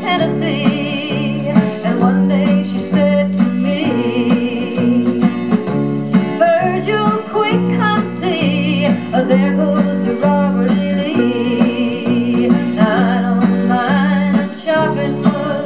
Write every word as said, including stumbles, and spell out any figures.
Tennessee. And one day she said to me, Virgil, quick, come see, oh, there goes the Robert E. Lee. I don't mind chopping wood,